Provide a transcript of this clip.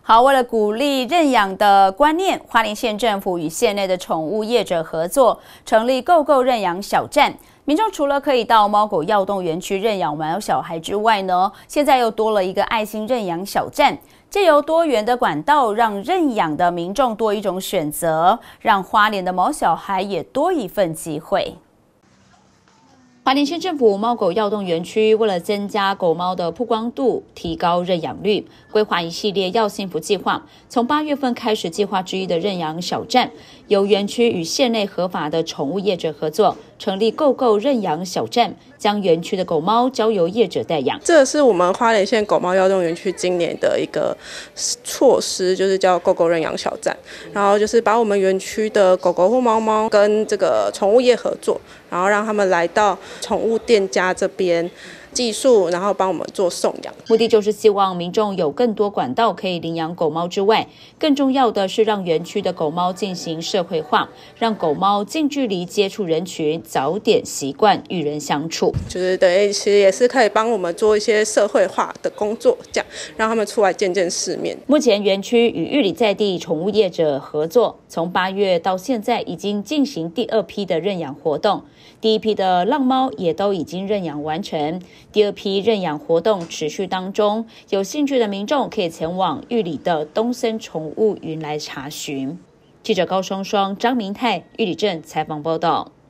好，为了鼓励认养的观念，花莲县政府与县内的宠物业者合作，成立购购认养小站。民众除了可以到猫狗药动园区认养毛小孩之外呢，现在又多了一个爱心认养小站。借由多元的管道，让认养的民众多一种选择，让花莲的毛小孩也多一份机会。花莲县政府猫狗药动园区为了增加狗猫的曝光度，提高认养率，规划一系列要幸福计划。从8月份开始，计划之一的认养小站，由园区与县内合法的宠物业者合作，成立购购认养小站，将园区的狗猫交由业者代养。 这是我们花莲县狗猫药动园区今年的一个措施，就是叫购购认养小站，然后就是把我们园区的狗狗或猫猫跟这个宠物业合作，然后让他们来到宠物店家这边寄宿，然后帮我们做送养。 目的就是希望民众有更多管道可以领养狗猫之外，更重要的是让园区的狗猫进行社会化，让狗猫近距离接触人群，早点习惯与人相处。 就是等于其实也是可以帮我们做一些社会化的工作，这样让他们出来见见世面。 目前园区与玉里在地宠物业者合作，从8月到现在已经进行第2批的认养活动，第1批的浪猫也都已经认养完成。第2批认养活动持续当中，有兴趣的民众可以前往玉里的东森宠物云来查询。记者高双双、张明泰、玉里镇采访报道。